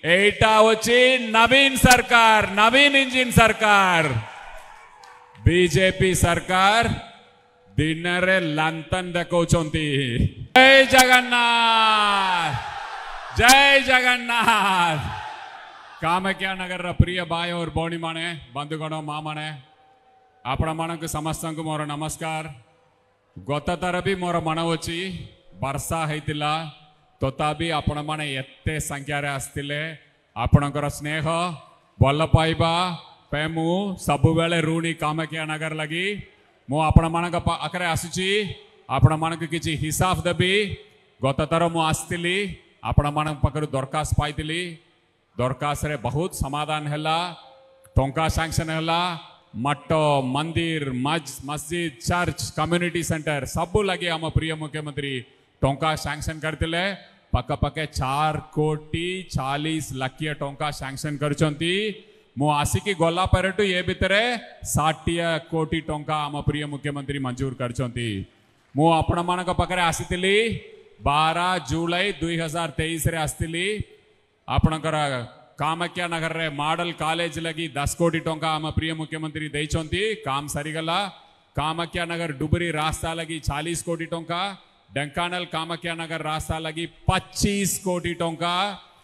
एटा वची नवीन सरकार नवीन इंजिन सरकार बीजेपी सरकार दिन रे लांतन देखौछंती। जय जगन्नाथ जय जगन्नाथ। कामाख्या नगर प्रिय भाई और भौणी माने बंधुगण माँ माने आपण मानक समस्त मोर नमस्कार। गत थर भी मोर मन अच्छी वर्षा होता तथापि आपण माने एते संख्यार आसते आपणकर स्नेह भल पाइबा मु सबु बेले ऋणी कामाख्या नगर लगी मु आपण मानक पाखरे आसुची आपण मानक किछि हिसाब देबी। गत थर मु आसतिली आपण मानक पाखरु दरखास्त पाइतिली दरखास्त रे बहुत समाधान हैला टंका सैंक्शन हैला मठ मंदिर मस्जिद चर्च कम्युनिटी सेंटर सब लगे आम प्रिय मुख्यमंत्री टंका सैंक्शन करते पक्के 4,40,00,000 टंका सैंक्शन करछंती। मु आसिकी गला परटू ये भितर 60 कोटी टंका आम प्रिय मुख्यमंत्री मंजूर करछंती। मु आपण मानक पाखरे आसीतिली 12 जुलाई 2023 रे आस्तिली आपणकर कामाख्या नगर रे मॉडल कॉलेज लगी 10 कोटी टंका आम प्रिय मुख्यमंत्री देइछंती काम सरीगला। कामाख्या नगर डुबरी रास्ता लगी 40 कोटी टंका ढेंकानाल कामाख्या नगर रास्ता लगी 25 कोटी टंका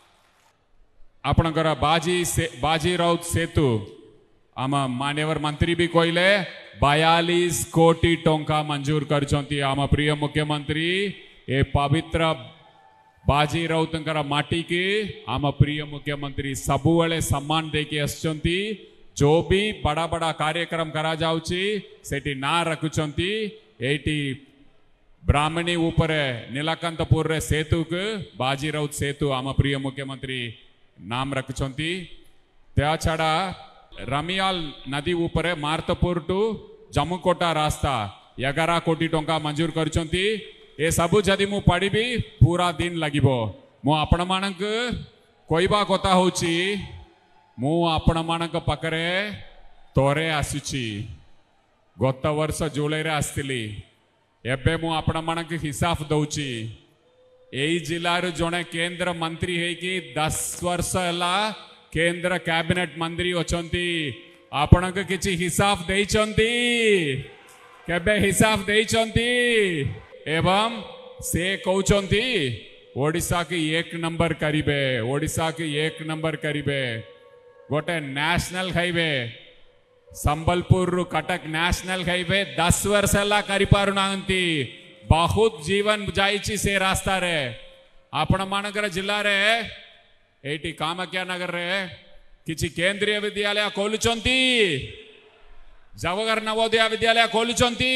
आपणकर बाजी राउत सेतु आम मान्यवर मंत्री भी कहले 42 कोटी टंका मंजूर करछंती आम प्रिय मुख्यमंत्री। ए पवित्र बाजी राउतर माटी के आम प्रिय मुख्यमंत्री सबुले सम्मान देके आसुचंती। जो भी बड़ा बड़ा कार्यक्रम करा जाउची सेठी ना रखुचंती। एटी ब्राह्मणी ऊपर नीलकंठपुर रे सेतु के बाजी राउत सेतु आम प्रिय मुख्यमंत्री नाम रखुचंती। त्या छड़ा रमियाल नदी ऊपर मार्तपुर टू जम्मूकोटा रास्ता 11 कोटी टंका मंजूर करछंती। ए सबु जदि मु पढ़ी पूरा दिन लगिबो। मु आपण मानक कोइबा कथा होची मु आपण मानक पाखरे तोरे आसुची गत वर्ष जुलाई रे आस्तिली एबे मु आपण मानक हिसाब दउची। एई जिल्लार जणे केंद्र मंत्री है कि 10 वर्ष हला केंद्र कैबिनेट मंत्री अछंती आपणक किछि हिसाब देइचंती केबे हिसाब देइचंती एवं से कहउचंती ओडिशा की 1 नंबर करिबे ओडिशा की 1 नंबर करिबे। गोटे नेशनल हाईवे संबलपुर रु कटक नेशनल हाईवे 10 वर्ष हला करि पारु नांती बहुत जीवन जाइछि से रास्ता रे। आपण मानकर जिल्ला रे एटी कामाख्या नगर रे किछि केंद्रीय विद्यालय खोलुचंती जवाहर नवोदय विद्यालय खोलुचंती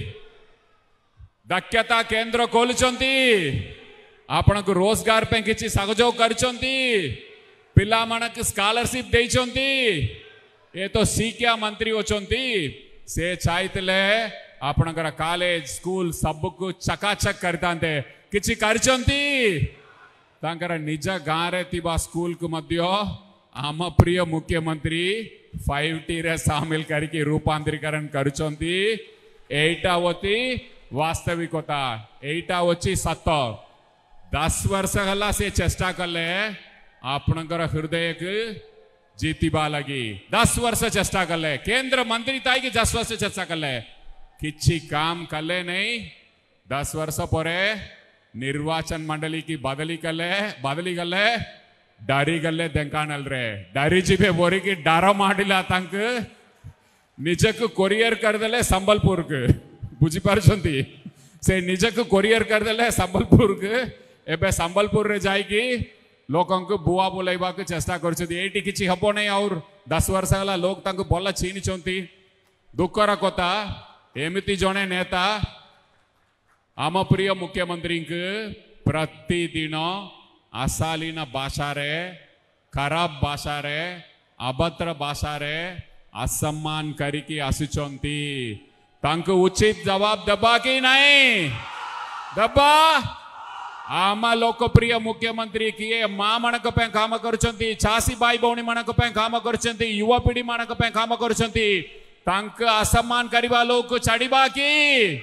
दक्षता केंद्र खोलुचंती आपण को रोजगार पे किछि सहयोग करचंती पिला मानक स्कॉलरशिप देइचंती। ए तो शिक्षा मंत्री होचंती से चाहतले आपणकर कॉलेज स्कूल सब को चकाचक करतांते किछि करचंती। तांकर निज गाँ रे तिबा स्कूल को मध्य आम प्रिय मुख्यमंत्री 5T रे शामिल करके रूपांतरीकरण करचंती। एटा होती वास्तविकता एटा वची सत 10 वर्ष हला से चेष्टा कले आपणकर हृदय के जीतिबा लगी 10 वर्ष चेष्टा कले केंद्र मंत्री ताई की 10 वर्ष चेष्टा कले किछि काम कले नहीं। 10 वर्ष परे निर्वाचन मंडली की बदली गले डरी गले ढेंकानाल रे डरी जीवे बोरी की डार माडिला तंक निजक कोरियर करदेले संबलपुर के बुझी पारछंती से निजक कोरियर करदेले संबलपुर के एबे संबलपुर रे जाइकी लोकन को बुआ बोलाइबा के चेष्टा करछथि। एटी किछि हबो नै और 10 वर्ष हला लोक तंक बोला छीनिचंती। दुखर कथा एमिति जणे नेता आम प्रिय मुख्यमंत्री के प्रतिदिन अशालीन भाषा रे खराब भाषा रे अभद्र भाषा रे असम्मान करिकी आसुचंती। तांको उचित जवाब दबा कि नहीं दबा। आम लोकप्रिय मुख्यमंत्री किए माँ मानक पे काम करछंती चासी भाई भौणी मानक पे काम करछंती युवा पीढ़ी मानक पे काम करछंती तांक असम्मान करिबा लोक को छाड़िबा कि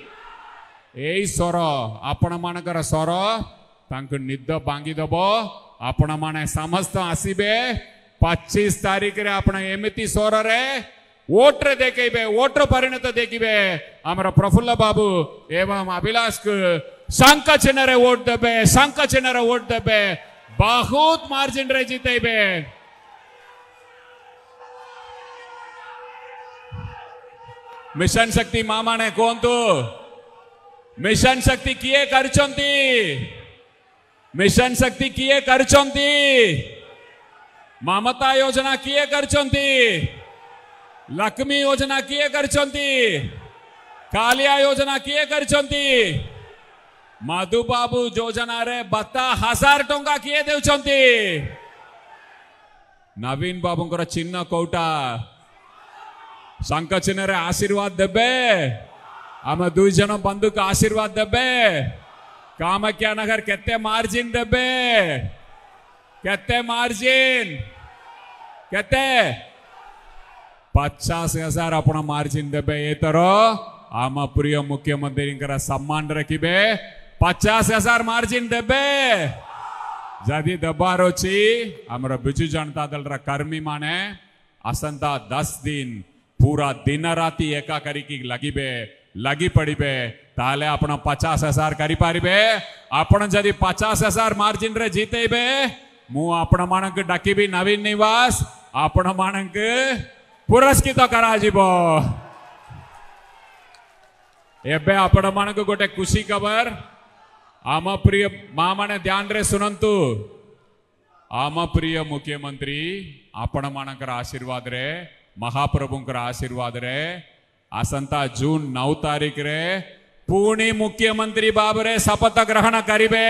एई स्वर आपण मानकर स्वर तांक निद भांगी दब आपण माने समस्त आसीबे 25 तारीख रे आपण एमिति सोर रे वोटर देखिबे वोटर परिणत देखिबे हमर प्रफुल्ल बाबू एवं अभिलाष को शंख चिन्ह रे वोट देबे शंख चिन्ह रे वोट देबे बहुत मार्जिन रे जीतेबे मिशन शक्ति मामा ने कहतु मिशन शक्ति किए करचंती मिशन शक्ति किए करचंती ममता योजना किए करचंती लक्ष्मी योजना किए करचंती कालिया योजना किए करचंती मधु बाबू योजना रे 10,000 टंका किए देउचंती नवीन बाबूंकर चिन्ह कोटा शंख चिन्ह रे आशीर्वाद देबे आम 2 जन बंधु को आशीर्वाद देबे कामाख्या नगर केते मार्जिन देबे केते मार्जिन केते 50,000 अपना मार्जिन देबे ए तरह आम प्रिय मुख्यमंत्री सम्मान रखिबे 50,000 मार्जिन देबे जदि दबार अछि हमर बिजु जनता दल रा कर्मी माने आसंता 10 दिन पूरा दिन राति एका करिकी लगिबे लगी पड़िबे ताले आपण 50,000 करि पारिबे आपण जदि 50,000 मार्जिन रे जीतेबे मु आपण मानक डाकिबी नवीन निवास आपण मानक पुरस्कृत करा जिवो एबे आपण मानक गोटे खुशी खबर आम प्रिय मां माने ध्यान रे सुनंतु आम प्रिय मुख्यमंत्री आपण मानकर आशीर्वाद रे महाप्रभुंकर आशीर्वाद रे आसंता जून 9 तारीख रे पुणी मुख्यमंत्री बाब रे शपथ ग्रहण करिबे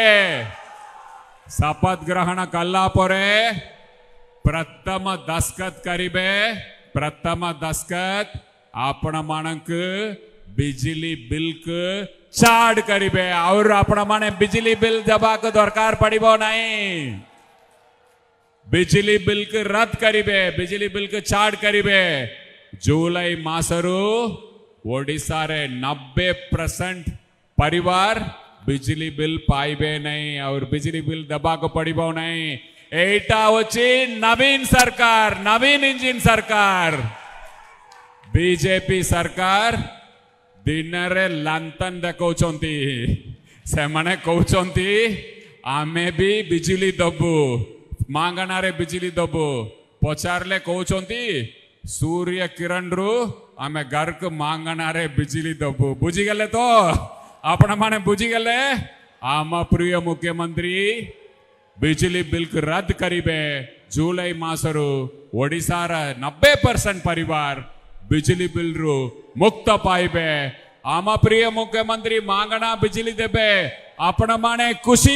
शपथ ग्रहण कला परे प्रथम दस्खत करिबे प्रथम दस्खत आपण मानक बिजली बिल को चार्ज करिबे और आपण माने बिजली बिल देबा को दरकार पड़िबो नहीं बिजली बिल को रद्द करिबे बिजली बिल को चार्ज करिबे जुलाई मासरू ओडिशा रे 90% परिवार बिजली बिल पाइबे नहीं और बिजली बिल दबा को पड़िबो नहीं एटा होची नवीन सरकार नवीन इंजिन सरकार बीजेपी सरकार दिन रे लांतन देखौचंती से माने कहउचंती आमे भी बिजली दबु मांगना रे बिजली दबु पचारले कहउचंती सूर्य किरण रु आमे घर को मांगना रे बिजली दबु बुझी गले तो आपण माने बुझी गले आम प्रिय मुख्यमंत्री बिजली बिल को रद्द करिबे जुलाई मासरू ओडिशा रा 90% परिवार बिजली बिल रु मुक्त पाइबे आम प्रिय मुख्यमंत्री मांगना बिजली देबे आपण माने खुशी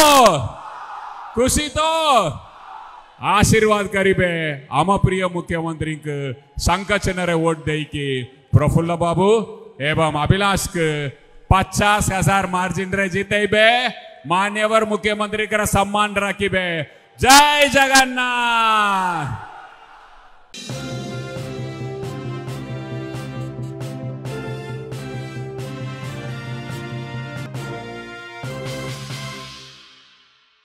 तो आशीर्वाद करिबे आम प्रिय मुख्यमंत्री के शंख चिन्ह रे वोट देकी प्रफुल्ल बाबू एवं अभिलाष के 50,000 मार्जिन रे जीतेबे मान्यवर मुख्यमंत्री का सम्मान रखिबे जय जगन्नाथ।